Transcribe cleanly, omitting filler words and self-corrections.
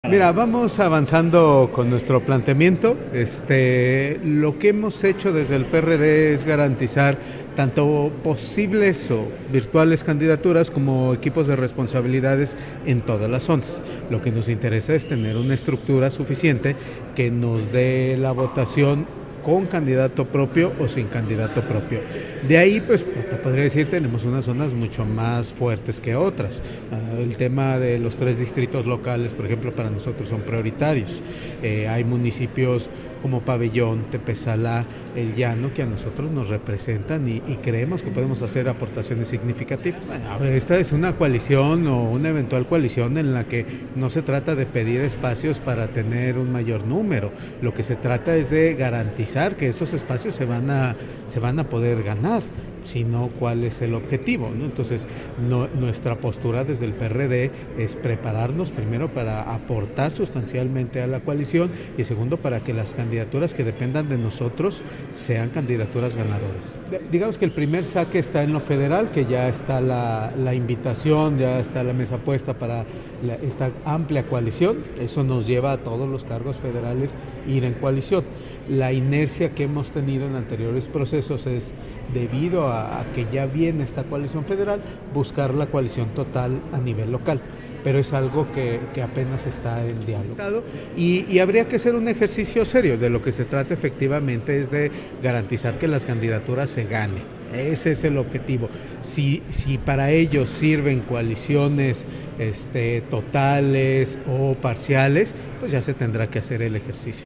Mira, vamos avanzando con nuestro planteamiento. Lo que hemos hecho desde el PRD es garantizar tanto posibles o virtuales candidaturas como equipos de responsabilidades en todas las zonas. Lo que nos interesa es tener una estructura suficiente que nos dé la votación con candidato propio o sin candidato propio. De ahí, pues, te podría decir, tenemos unas zonas mucho más fuertes que otras. El tema de los 3 distritos locales, por ejemplo, para nosotros son prioritarios. Hay municipios como Pabellón, Tepezalá, El Llano, que a nosotros nos representan y creemos que podemos hacer aportaciones significativas. Bueno, esta es una coalición o una eventual coalición en la que no se trata de pedir espacios para tener un mayor número. Lo que se trata es de garantizar que esos espacios se van a poder ganar, sino cuál es el objetivo, ¿no? Entonces, nuestra postura desde el PRD es prepararnos primero para aportar sustancialmente a la coalición y segundo para que las candidaturas que dependan de nosotros sean candidaturas ganadoras. Digamos que el primer saque está en lo federal, que ya está la invitación, ya está la mesa puesta para esta amplia coalición. Eso nos lleva a todos los cargos federales ir en coalición. La inercia que hemos tenido en anteriores procesos es debido a que ya viene esta coalición federal, buscar la coalición total a nivel local. Pero es algo que apenas está en diálogo. Y habría que hacer un ejercicio serio. De lo que se trata efectivamente es de garantizar que las candidaturas se ganen. Ese es el objetivo. Si para ello sirven coaliciones totales o parciales, pues ya se tendrá que hacer el ejercicio.